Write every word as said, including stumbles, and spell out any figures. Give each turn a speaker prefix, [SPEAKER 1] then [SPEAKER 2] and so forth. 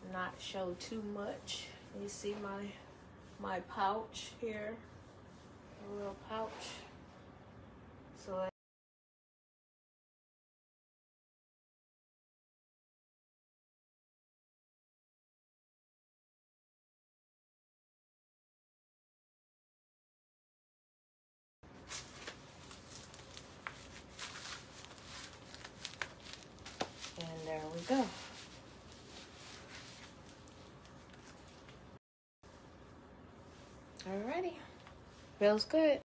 [SPEAKER 1] not show too much. You see my my pouch here, a little pouch. So and there we go. Alrighty, feels good.